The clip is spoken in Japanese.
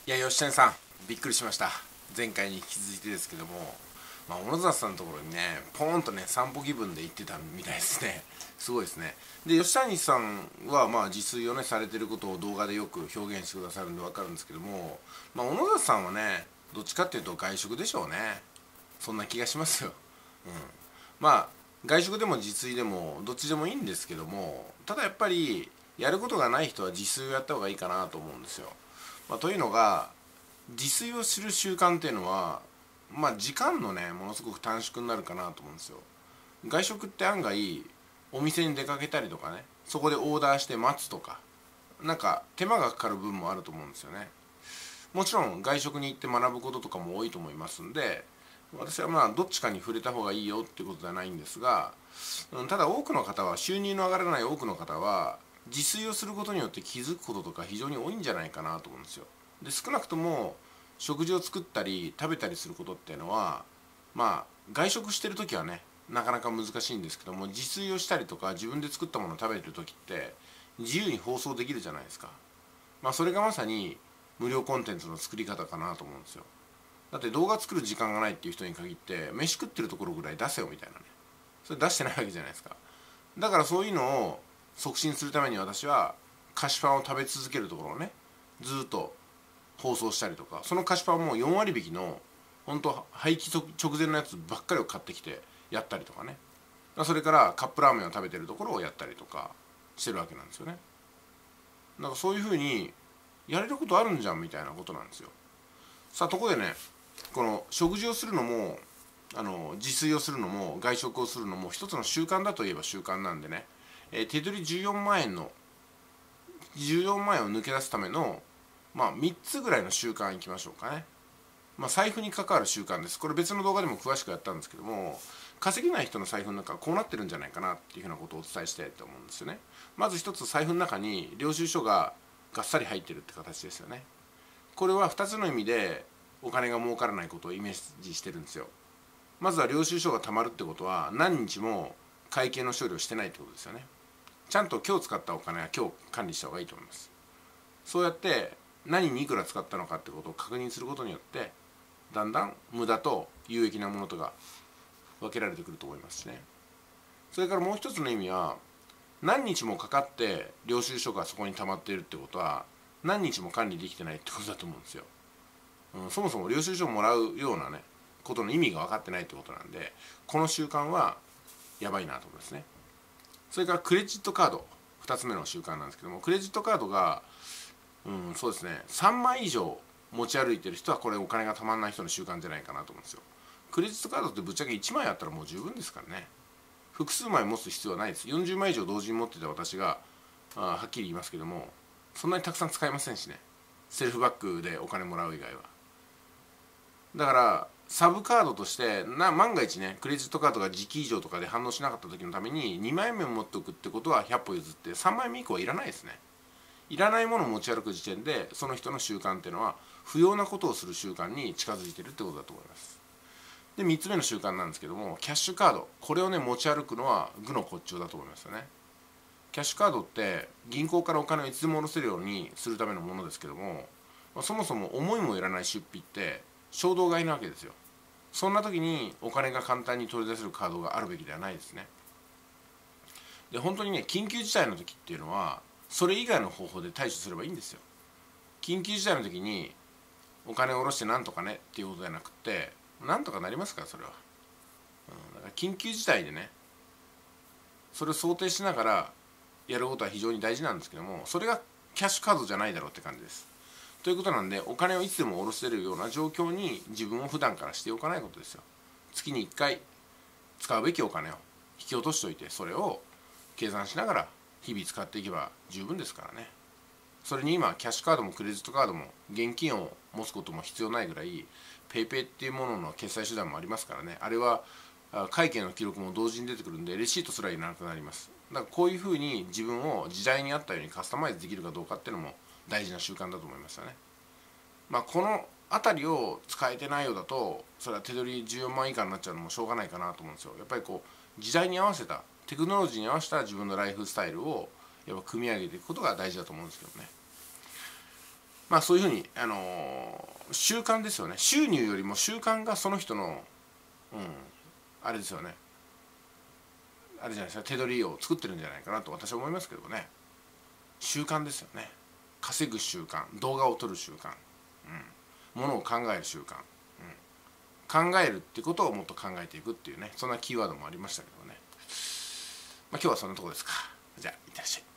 いや、吉谷さん、びっくりしました。前回に引き続いてですけども、小野里さんのところにね、ポーンとね、散歩気分で行ってたみたいですね。すごいですね。で、吉谷さんは、自炊をね、されてることを動画でよく表現してくださるんでわかるんですけども、小野里さんはね、どっちかっていうと外食でしょうね。そんな気がしますよ。うん。外食でも自炊でも、どっちでもいいんですけども、ただやっぱり、やることがない人は自炊をやった方がいいかなと思うんですよ。というのが、自炊をする習慣っていうのは、時間のねものすごく短縮になるかなと思うんですよ。外食って案外お店に出かけたりとかね、そこでオーダーして待つとか、なんか手間がかかる分もあると思うんですよね。もちろん外食に行って学ぶこととかも多いと思いますんで、私はどっちかに触れた方がいいよっていうことではないんですが、ただ多くの方は、収入の上がらない多くの方は自炊をすることによって気づくこととか非常に多いんじゃないかなと思うんですよ。で、少なくとも食事を作ったり食べたりすることっていうのは、外食してる時はねなかなか難しいんですけども、自炊をしたりとか自分で作ったものを食べてる時って自由に放送できるじゃないですか。それがまさに無料コンテンツの作り方かなと思うんですよ。だって動画作る時間がないっていう人に限って、飯食ってるところぐらい出せよみたいなね、それ出してないわけじゃないですか。だからそういうのを促進するために、私は菓子パンを食べ続けるところをねずっと放送したりとか、その菓子パンも4割引きの本当廃棄直前のやつばっかりを買ってきてやったりとかね、それからカップラーメンを食べてるところをやったりとかしてるわけなんですよね。なんかそういうふうにやれることあるんじゃんみたいなことなんですよ。さあ、ところでね、この食事をするのも自炊をするのも外食をするのも一つの習慣だといえば習慣なんでね、手取り14万円を抜け出すための3つぐらいの習慣いきましょうかね。財布に関わる習慣です。これ別の動画でも詳しくやったんですけども、稼げない人の財布の中はこうなってるんじゃないかなっていうふうなことをお伝えしたいと思うんですよね。まず一つ、財布の中に領収書ががっさり入ってるって形ですよね。これは2つの意味でお金が儲からないことをイメージしてるんですよ。まずは領収書がたまるってことは、何日も会計の処理をしてないってことですよね。ちゃんと今日使ったお金は今日管理した方がいいと思います。そうやって何にいくら使ったのかってことを確認することによって、だんだん無駄と有益なものとが分けられてくると思いますしね。それからもう一つの意味は、何日もかかって領収書がそこに溜まっているってことは、何日も管理できてないってことだと思うんですよ。そもそも領収書をもらうようなねことの意味が分かってないってことなんで、この習慣はやばいなと思いますね。それからクレジットカード、2つ目の習慣なんですけども、クレジットカードが、そうですね、3枚以上持ち歩いてる人は、これお金がたまらない人の習慣じゃないかなと思うんですよ。クレジットカードってぶっちゃけ1枚あったらもう十分ですからね。複数枚持つ必要はないです。40枚以上同時に持ってた私がはっきり言いますけども、そんなにたくさん使いませんしね、セルフバッグでお金もらう以外は。だからサブカードとして万が一ね、クレジットカードが時期以上とかで反応しなかった時のために2枚目を持っておくってことは100歩譲って、3枚目以降はいらないですね。いらないものを持ち歩く時点で、その人の習慣っていうのは不要なことをする習慣に近づいてるってことだと思います。で、3つ目の習慣なんですけども、キャッシュカード、これをね持ち歩くのは愚の骨頂だと思いますよね。キャッシュカードって銀行からお金をいつでも下ろせるようにするためのものですけども、そもそも思いもよらない出費って衝動買いなわけですよ。そんな時にお金が簡単に取り出せるカードがあるべきではないですね。で、本当にね、緊急事態の時っていうのはそれ以外の方法で対処すればいいんですよ。緊急事態の時にお金を下ろしてなんとかねっていうことじゃなくて、なんとかなりますから、それは。だから緊急事態でね、それを想定しながらやることは非常に大事なんですけども、それがキャッシュカードじゃないだろうって感じです。ということなんで、お金をいつでも下ろせるような状況に自分を普段からしておかないことですよ。月に1回使うべきお金を引き落としておいて、それを計算しながら日々使っていけば十分ですからね。それに今キャッシュカードもクレジットカードも現金を持つことも必要ないぐらい、ペイペイっていうものの決済手段もありますからね。あれは会計の記録も同時に出てくるんで、レシートすらいらなくなります。だからこういうふうに自分を時代に合ったようにカスタマイズできるかどうかっていうのも大事な習慣だと思いますよね。この辺りを使えてないようだと、それは手取り14万以下になっちゃうのもしょうがないかなと思うんですよ。やっぱりこう時代に合わせた、テクノロジーに合わせた自分のライフスタイルをやっぱ組み上げていくことが大事だと思うんですけどね。そういうふうに、 習慣ですよね。収入よりも習慣がその人のあれですよね。あれじゃないですか、手取りを作ってるんじゃないかなと私は思いますけどね。習慣ですよね。稼ぐ習慣、動画を撮る習慣、ものを考える習慣、考えるってことをもっと考えていくっていうね、そんなキーワードもありましたけどね。今日はそんなところですか。じゃあいってらっしゃい。